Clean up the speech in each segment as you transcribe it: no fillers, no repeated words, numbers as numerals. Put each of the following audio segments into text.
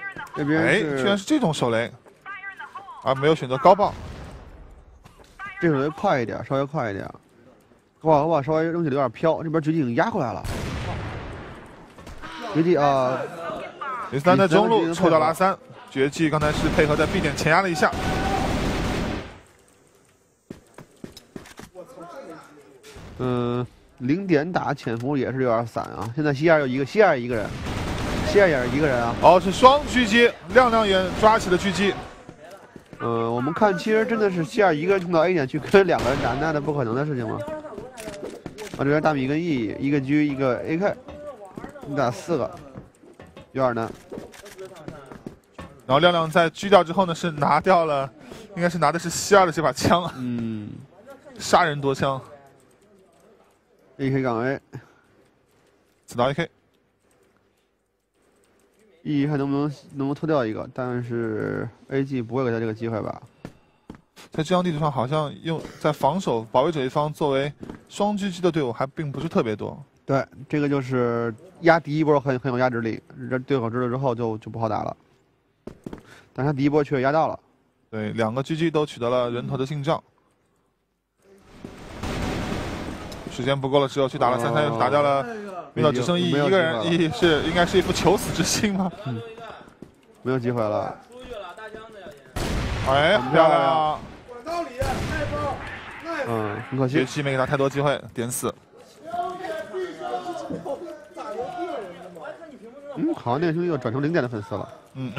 这边哎，居然是这种手雷，而没有选择高爆。 这手雷快一点，稍微快一点。哇，稍微扔起来有点飘，这边狙击已经压过来了。狙击啊！ 李斯丹在中路抽掉了3，绝技刚才是配合在 B 点前压了一下。 0点打潜伏也是有点散啊。现在西亚有一个，西亚一个人，西亚也是一个人啊。 哦，是双狙击，亮亮也抓起了狙击。 我们看，其实真的是西亚一个人冲到 A 点去跟2个人打，那不可能的事情吗？这边大米跟YiYi一个狙一个 AK， 你打4个，有点难。 然后亮亮在狙掉之后呢，是拿掉了，应该是拿的是西亚的这把枪。杀人夺枪。 AK 杠 A， 子刀 AK。 YiYi看能不能脱掉一个，但是 AG 不会给他这个机会吧？ 在这张地图上，好像在防守保卫者一方作为双狙击的队伍还并不是特别多。 对，这个就是压第一波很有压制力，这对手知道之后就不好打了。但他第一波确实压到了。 对，2个狙击都取得了人头的进账。时间不够了，只有去打了3-3，又打掉了Mino，只剩YiYi一个人。YiYi是应该是一副求死之心吗？ 没有机会了。 哎，漂亮！ 很可惜， 绝技没给他太多机会，点死。 好像那个兄弟又转成0点的粉丝了。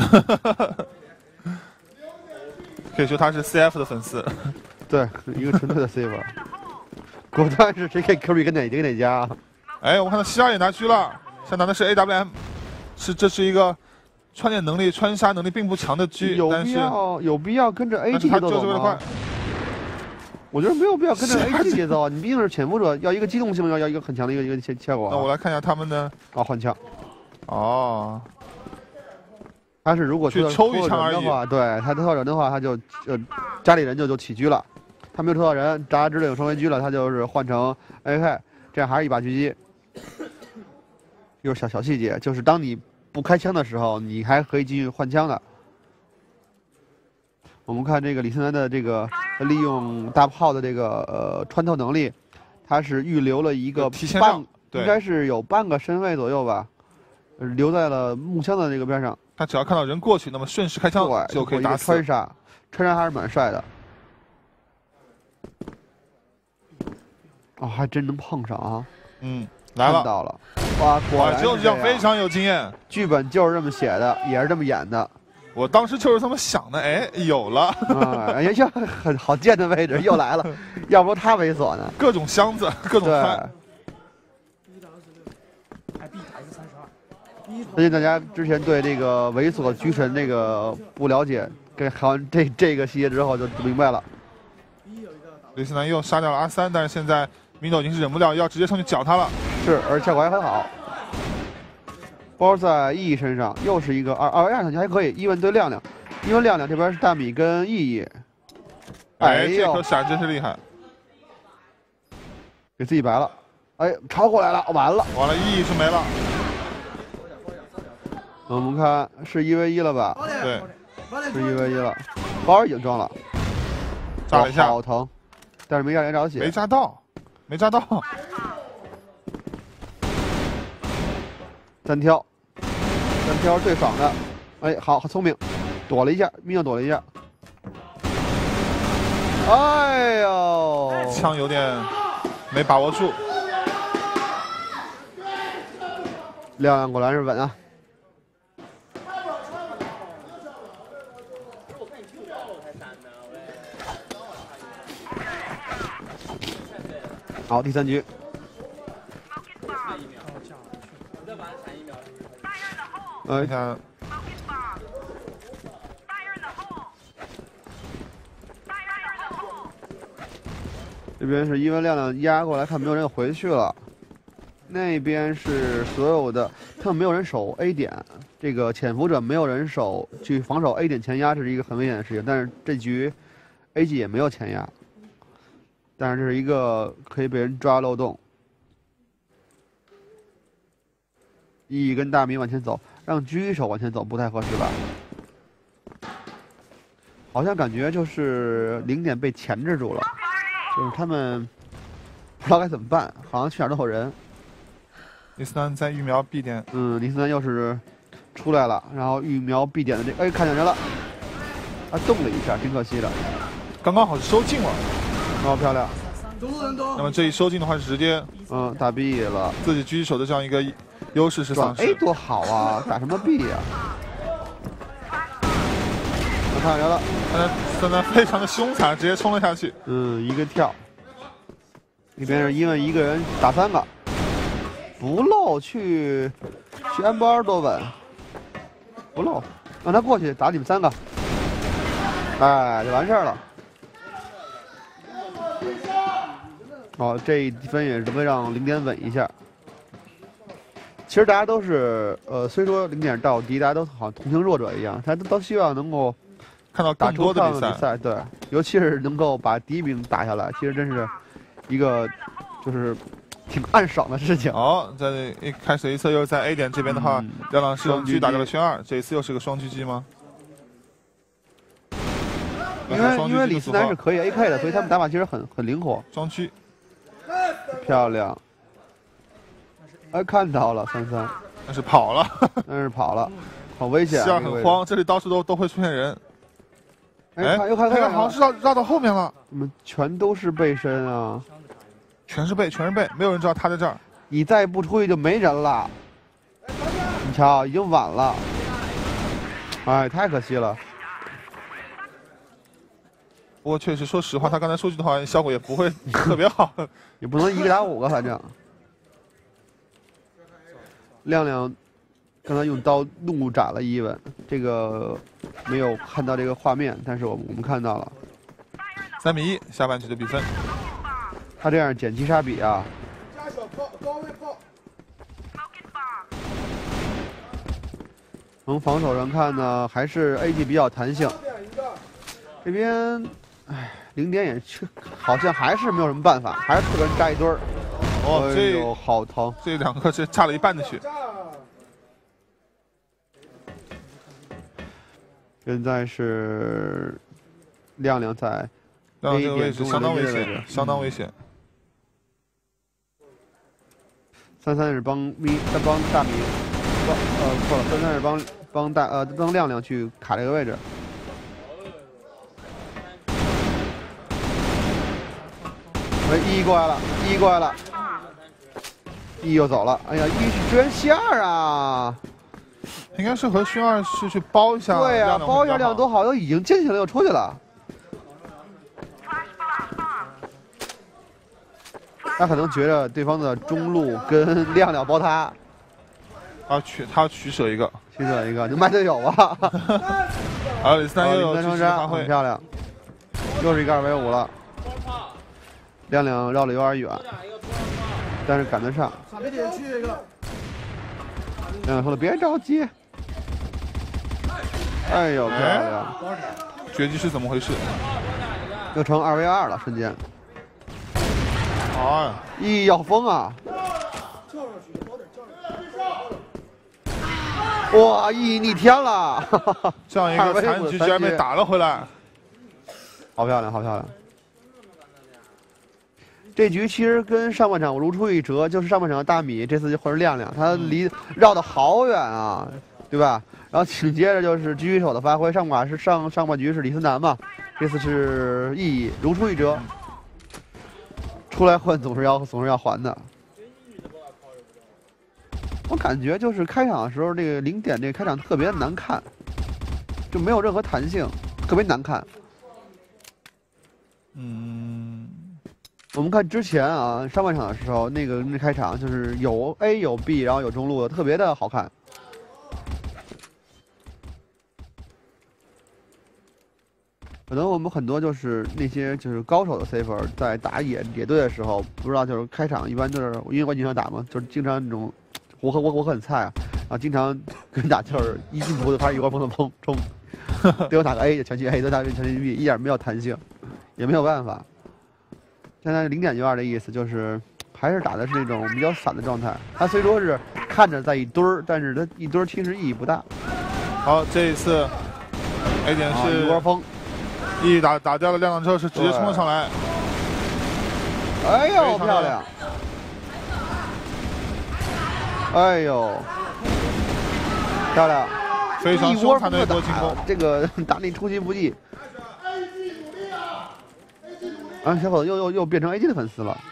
可以说他是 CF 的粉丝。对， 一个纯粹的 CF。果断是谁可以 carry 跟哪家啊？ 哎，我们看到西亚也拿狙了，现在拿的是 AWM， 这是一个穿点能力、穿杀能力并不强的狙， 有必要跟着 AG 节奏走吗？我觉得没有必要跟着 AG 节奏啊！你毕竟是潜伏者，要一个机动性，要一个很强的一个效果。 那我来看一下他们的换枪。 哦， 他是如果去抽一枪而已的话，对他抽到人的话，他就家里人就起狙了。他没有抽到人，扎之领升为狙了，他就是换成 AK， 这样还是一把狙击。又是小细节，就是当你不开枪的时候，你还可以继续换枪的。我们看这个李森南的这个利用大炮的这个穿透能力，他是预留了一个应该是有半个身位左右吧，留在了木箱的这个边上。 他只要看到人过去，那么顺势开枪就可以打死。 穿杀还是蛮帅的。还真能碰上啊！ 来了， 看到了，哇，果然就是这样，非常有经验。 剧本就是这么写的，也是这么演的。 我当时就是这么想的，哎，有了， 哎呀，很好贱的位置又来了，要不他猥琐呢？ 各种箱子，各种穿。 相信大家之前对这个猥琐狙神这个不了解，看完这个细节之后就明白了。 李斯南又杀掉了阿3，但是现在Mino已经是忍不了，要直接上去绞他了。 是，而且效果还很好。包在YiYi身上，又是一个2上去还可以，伊文对亮亮，因为亮亮这边是大米跟YiYi。 哎，这颗闪真是厉害， 给自己白了。哎，超过来了，完了 ，YiYi是没了。 我们看是1v1了吧？ 对， 是1v1了。包尔已经装了， 炸了一下， 好疼，但是没让人着血， 没炸到。 单挑最爽的，哎，好聪明，躲了一下，Mino躲了一下。哎呦， 枪有点没把握住。 亮亮果然是稳啊。好，第3局。 你看， 这边是因为亮亮压过来，看没有人回去了。那边是所有的，他们没有人守 A 点，这个潜伏者没有人守去防守 A 点前压，这是一个很危险的事情。但是这局 AG 也没有前压。但是这是一个可以被人抓漏洞。YiYi跟大米往前走， 让狙击手往前走不太合适吧？好像感觉就是0点被钳制住了，就是他们不知道该怎么办，好像去哪儿都有人。 李斯丹在预瞄 B 点， 李斯丹又是出来了，然后预瞄 B 点的这，看见人了，他动了一下，挺可惜的。 刚刚好是收进了， 哦，漂亮。 那么这一收进的话，是直接打 B 了， 自己狙击手的这样一个优势是丧失。 A 多好啊，打什么 B 呀？我看人了， 现在非常的凶残，直接冲了下去。 一个跳。那边是因为一个人打3个，不漏去 M2多稳，不漏，让他过去打你们3个，哎，就完事儿了。好，这一分也是会让0点稳一下。其实大家都是虽说0点到敌，大家都好像同情弱者一样，大家都希望能够看到更多的比赛， 对，尤其是能够把敌兵打下来，其实真是一个就是挺暗爽的事情。 好，在一开始一侧又是在 A 点这边的话，亮亮是用狙打掉了圈2，这一次又是个双狙击吗？ 因为李斯丹是可以 AK 的，所以他们打法其实很灵活。 双狙， 漂亮。看到了33， 但是跑了， 好危险。 希尔很慌，这里到处都会出现人。 又看， 好像是绕到后面了。 我们全都是背身啊， 全是背，没有人知道他在这儿。 你再不出去就没人了。你瞧，已经晚了。哎，太可惜了。 不过确实，说实话，他刚才出去的话，效果也不会特别好， 也不能1个打5个，反正。亮亮刚才用刀怒斩了伊文，这个没有看到这个画面，但是我们看到了。 3比1，下半局的比分。 他这样捡击杀比啊。从防守上看呢，还是 AD 比较弹性。这边0点也好像还是没有什么办法，还是4个人扎一堆儿。这好疼！ 这2个是差了一半的血。 现在是亮亮在 A 这个位置相当危险，相当危险。 33是帮大米，错了，33是帮亮亮去卡这个位置。一过来了，一又走了。哎呀，一去支援希尔啊！ 应该是和勋2是去包一下。 对呀，包一下亮亮多好，都已经进去了又出去了。他可能觉得对方的中路跟亮亮包他。 他取舍一个， 就卖队友吧。 还有李斯丹又有双杀，很漂亮，又是一个2v5了。亮亮绕的有点远，但是赶得上。亮亮说了别着急。哎呦，漂亮！ 绝技是怎么回事？ 又成2v2了，瞬间。要疯啊！哇，逆天了！ 这样一个残局居然被打了回来， 好漂亮！这局其实跟上半场如出一辙，就是上半场的大米，这次就换成亮亮，他绕得好远啊，对吧？然后紧接着就是狙击手的发挥，上半局是李斯南嘛，这次是YiYi，如出一辙。出来混总是要还的。我感觉就是开场的时候，这个0点这个开场特别难看，就没有任何弹性，特别难看。我们看之前啊，上半场的时候，那开场就是有 A 有 B， 然后有中路，特别的好看。可能我们很多就是那些就是高手的 CFPL 在打野队的时候，不知道就是开场一般就是因为我经常打嘛，就是经常那种我很菜啊，然后经常跟打就是一进图就发现一窝蜂的冲，对我打个 A 就全去 A， 对我打个全去 B， 一点没有弹性，也没有办法。现在0.92的意思就是还是打的是那种比较散的状态。他虽说是看着在一堆儿，但是他一堆儿其实意义不大。 好，这一次 A 点是一窝蜂， 打掉了亮亮之后是直接冲了上来。 哎呦，漂亮！哎呦，漂亮！ 非常凶残的一波进攻， 这个打你出其不意。啊，小伙子又变成 AG 的粉丝了。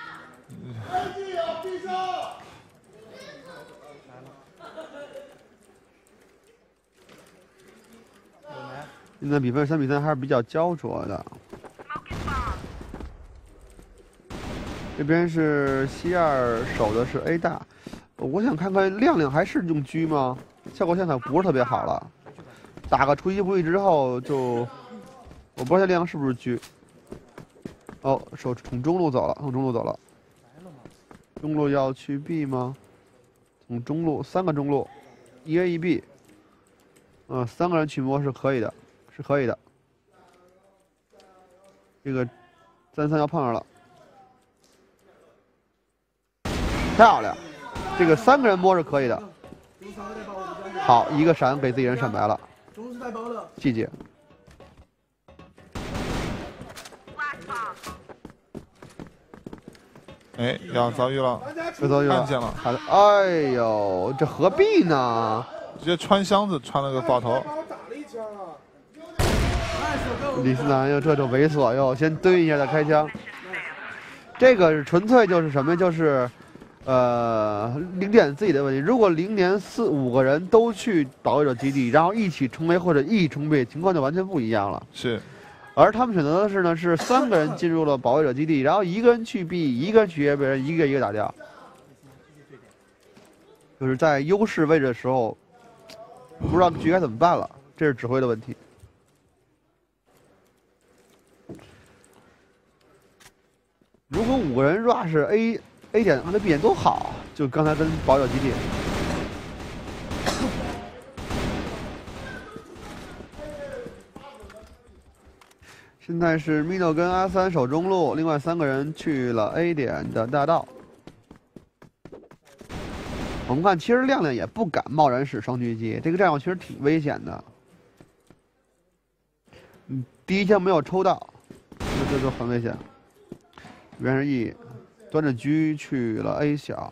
现在比分3比3还是比较焦灼的。这边是西二守的是 A 大，我想看看亮亮还是用狙吗？效果现在不是特别好了，打个出其不意之后就，我不知道这亮亮是不是狙。哦，从中路走了，从中路走了。中路要去 B 吗？从中路3个中路，1A 1 B， 3个人去摸是可以的，是可以的。这个3-3要碰上了，漂亮！这个3个人摸是可以的。好，一个闪给自己人闪白了，细节。 哎，要遭遇了，看见了， 好的，哎呦，这何必呢？ 直接穿箱子，穿了个爆头。 李思南又这就猥琐，又先蹲一下再开枪。这个是纯粹就是什么？就是零点自己的问题。如果0点5个人都去保卫者基地，然后一起冲 A 或者一起冲 B， 情况就完全不一样了。 是。 而他们选择的是呢，是3个人进入了保卫者基地，然后1个人去 B， 1个人去 A， 被人一个一个打掉。就是在优势位置的时候，不知道局该怎么办了，这是指挥的问题。如果5个人 rush A 点和 B 点都好，就刚才跟保卫者基地。现在是 Mino 跟阿3守中路，另外3个人去了 A 点的大道。我们看，其实亮亮也不敢贸然使双狙击，这个战术其实挺危险的。第一枪没有抽到，这就很危险。袁世义端着狙去了 A 小。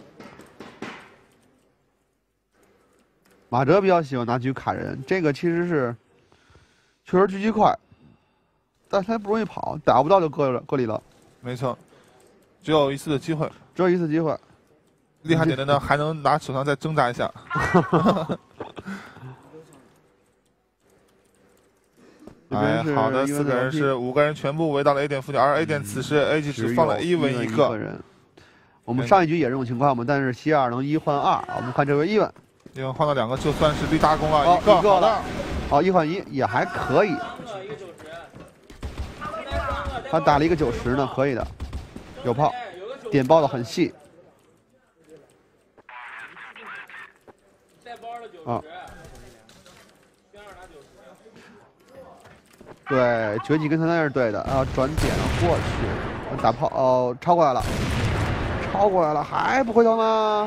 马哲比较喜欢拿狙卡人，这个其实是确实狙击快。但是他不容易跑，打不到就隔离了。 没错，只有一次的机会， 只有一次机会。 厉害点的呢，还能拿手上再挣扎一下。哎，好的，4个人是5个人全部围到了 A 点附近，而 A 点此时 A 级只放了1文1个人。我们上一局也是这种情况嘛，但是西二能1换2，我们看这回1文 ，1文换到2个就算是立大功了，一个了。 好，1换1也还可以。他打了一个90呢，可以的，有炮，点爆的很细。啊，对，绝技跟3-3是对的，然后转点过去，打炮哦，超过来了，超过来了，还不回头吗？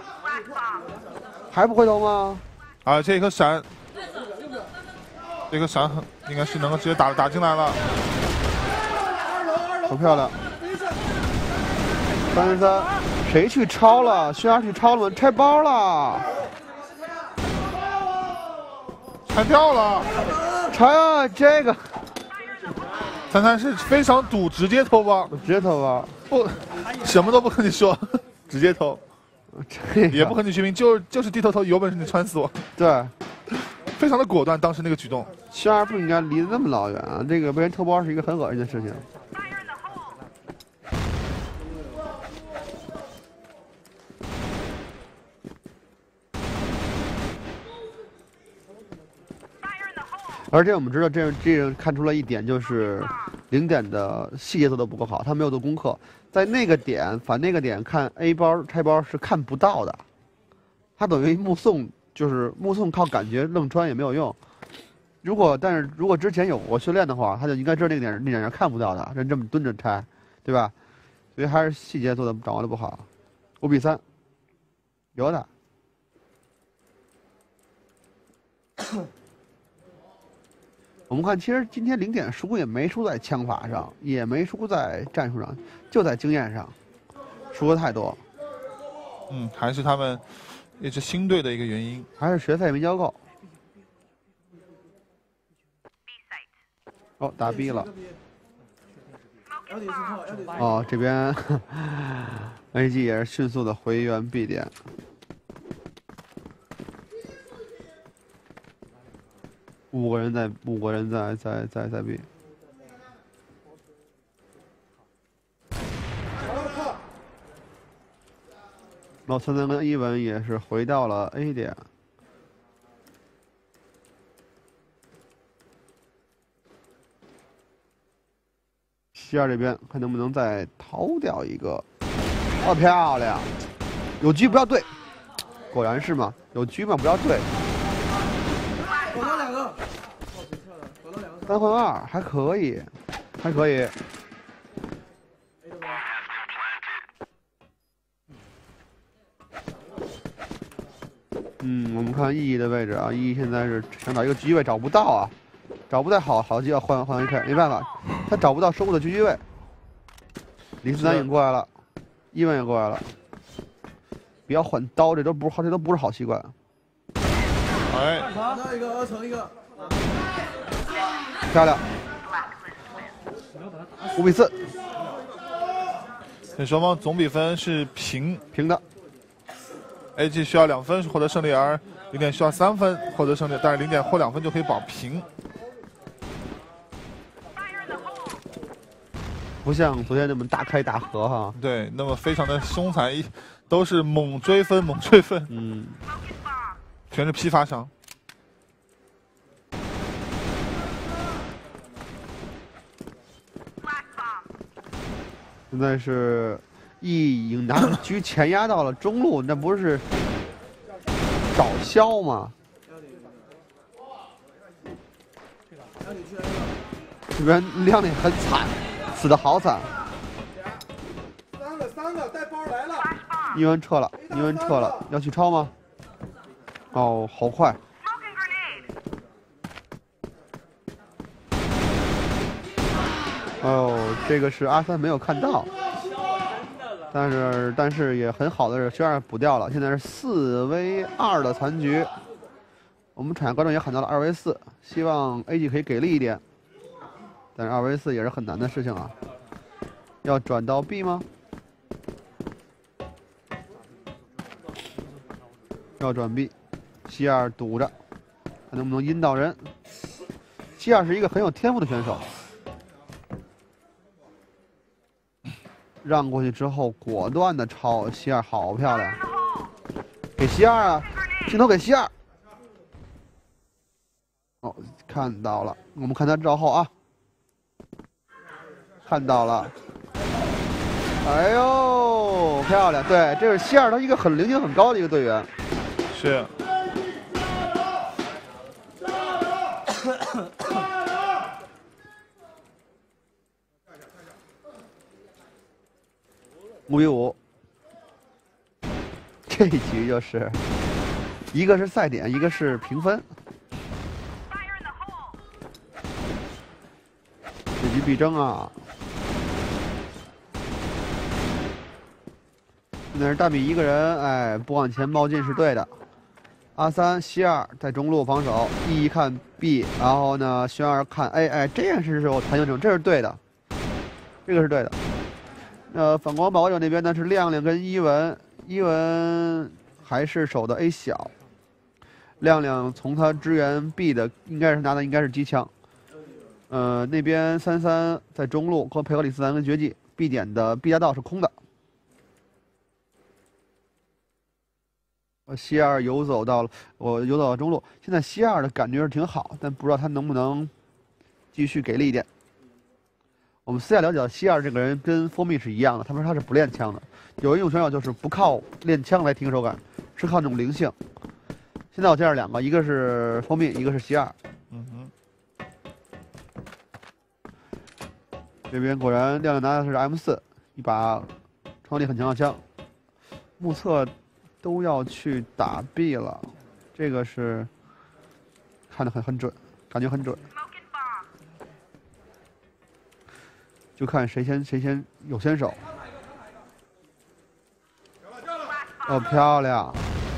还不回头吗？ 啊，这一颗闪，这颗闪应该是能够直接打进来了。 好漂亮！3-3，谁去抄了？轩儿去抄了吗？拆包了， 拆掉了， 拆啊！这个 3-3是非常赌，直接偷包， 直接偷包， 不，什么都不跟你说，直接偷，也不和你学兵，就是低头偷，有本事你穿死我。 对， 非常的果断，当时那个举动。 轩儿不应该离得那么老远啊！这个被人偷包是一个很恶心的事情。而且我们知道，这看出了一点，就是0点的细节做的不够好，他没有做功课，在那个点反那个点看 A 包拆包是看不到的，他等于目送，就是目送靠感觉愣穿也没有用。但是如果之前有过训练的话，他就应该知道那点是看不到的，人这么蹲着拆，对吧？ 所以还是细节做的掌握的不好。5比3，有打。我们看，其实今天0点输也没输在枪法上，也没输在战术上，就在经验上，输的太多。 还是他们一支新队的一个原因， 还是学费没交够。哦，打 B 了。哦，这边AG 也是迅速的回援 B 点。5个人在 B。老三三跟伊文也是回到了 A 点。西二这边看能不能再逃掉一个。哦，漂亮！有狙不要对，果然是嘛，有狙嘛不要对。 搞到2个 3换2还可以，还可以。我们看YiYi的位置啊，YiYi现在是想找一个狙击位找不到啊，找不到好机会换一 K， 没办法，他找不到收获的狙击位。李斯丹也过来了，伊文也过来了，不要换刀，这都不是好习惯。 哎， 那一个2层一个， 漂亮，5比4。 这双方总比分是平的。 AG 需要2分获得胜利，而0点需要3分获得胜利，但是0点获2分就可以保平。 不像昨天那么大开大合哈。 对，那么非常的凶残，都是猛追分。全是批发商。 现在是已经拿狙前压到了中路，那不是找削吗？这边亮丽很惨，死的好惨。 3个带包来了。 伊文撤了，要去超吗？哦，好快。哦，这个是阿三没有看到，但是也很好的是学二补掉了，现在是4v2的残局。我们场下观众也喊到了2v4，希望 AG 可以给力一点，但是2v4也是很难的事情啊。要转到 B 吗？要转 B， 西二堵着，看能不能阴到人。西二是一个很有天赋的选手。让过去之后，果断的超西二，好漂亮！给西二啊，镜头给西二。哦，看到了，我们看他照后啊，看到了。哎呦，漂亮！对，这是西二，他一个很灵性很高的一个队员。 是。 5比5，这一局就是一个是赛点，一个是评分。这局必争啊！现在是大米一个人，哎，不往前冒进是对的。阿三、西二在中路防守，一看 B， 然后呢，轩二看 A， 哎，这样是有弹性这种，这是对的，这个是对的。反光保者那边呢是亮亮跟伊文，伊文还是守的 A 小，亮亮从他支援 B 的应该是机枪，那边33在中路配合李斯丹跟绝技 B 点的 B 大道是空的，西二游走到中路，现在西二的感觉是挺好，但不知道他能不能继续给力一点。我们私下了解到，西二这个人跟蜂蜜是一样的，他们说他是不练枪的。有一种选手就是不靠练枪来提升手感，是靠那种灵性。现在我介绍2个，一个是蜂蜜，一个是西二。这边果然亮亮拿的是 M4，一把冲击力很强的枪。目测都要去打 B 了，这个是看得很准，感觉很准。就看谁先有先手。哦，漂亮！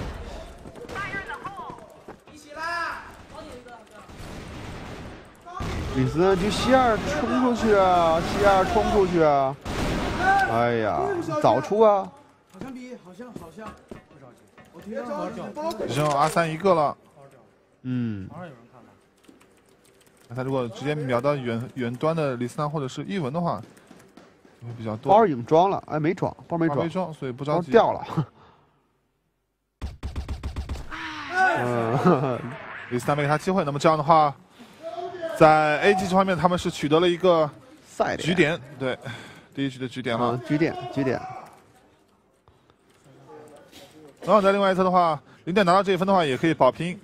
李斯去西二冲出去啊！西二冲出去啊！哎呀，早出啊！ 好像比好像，我听到只剩R3一个了。 嗯。 他如果直接瞄到远端的李斯纳或者是伊文的话，会比较多。 包已经装了，哎，没装，包没装， 没装，所以不着急。 掉了。 李斯纳没给他机会，那么这样的话，在 A 级这方面他们是取得了一个局点，对，第一局的局点了。 局点。 然后在另外一侧的话，0点拿到这一分的话，也可以保平。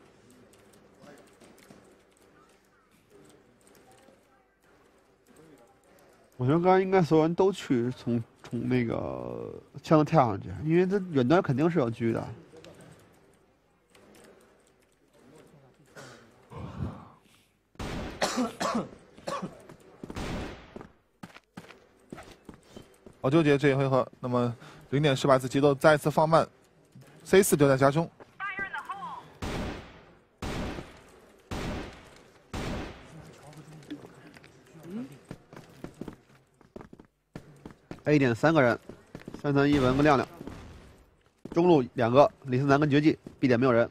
我觉得刚刚应该所有人都去从那个枪头跳上去，因为这远端肯定是有狙的。 好纠结这一回合，那么0点是把自己节奏再次放慢 ，C4 留在家中。 A 点3个人，33伊文跟亮亮，中路2个，李斯南跟绝技 ，B 点没有人。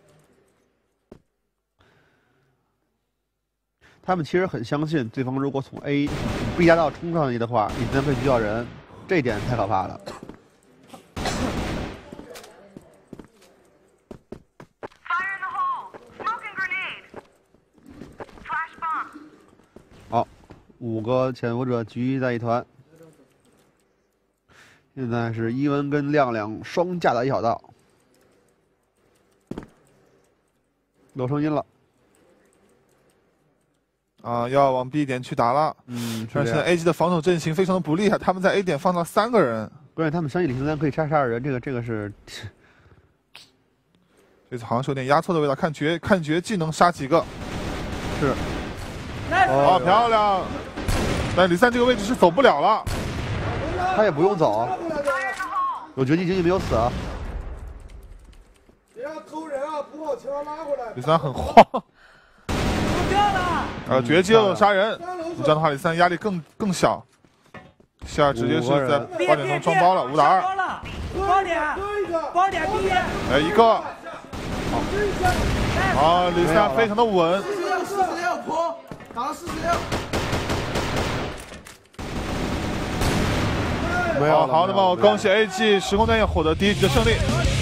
他们其实很相信对方如果从 B 大道冲上去的话，李斯南会狙到人，这一点太可怕了。好，5个潜伏者聚在一团。现在是伊文跟亮亮双架的一小道，有声音了。 要往 B 点去打了。但是 A 级的防守阵型非常的不厉害，他们在 A 点放到3个人。 关键他们相信李斯南可以杀人，这个是。 这次好像是有点压错的味道，看绝技能杀几个。 是。 哦，漂亮！但李三这个位置是走不了了。 他也不用走，有绝技没有死啊。 别让偷人啊！补好枪拉回来。 李三很慌。绝技又杀人，这样的话李三压力更小。希尔直接是在8点钟装包了，5打2。 包点 B。 哎，一个。好，李三非常的稳。 46坡，打了46。 没有。 好，那么恭喜 A G 时空端也获得第1局的胜利。